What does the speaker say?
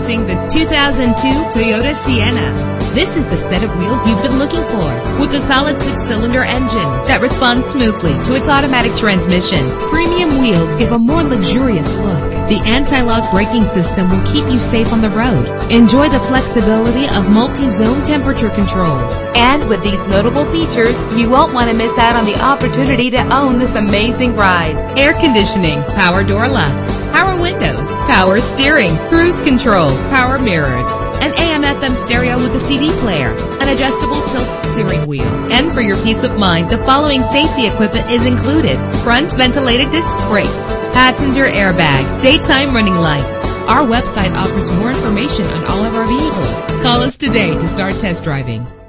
Introducing the 2002 Toyota Sienna. This is the set of wheels you've been looking for, with a solid 6-cylinder engine that responds smoothly to its automatic transmission. Premium wheels give a more luxurious look. The anti-lock braking system will keep you safe on the road. Enjoy the flexibility of multi-zone temperature controls. And with these notable features, you won't want to miss out on the opportunity to own this amazing ride. Air conditioning, power door locks, power windows, power steering, cruise control, power mirrors, an AM/FM stereo with a CD player, an adjustable tilt steering wheel. And for your peace of mind, the following safety equipment is included: front ventilated disc brakes, passenger airbag, daytime running lights. Our website offers more information on all of our vehicles. Call us today to start test driving.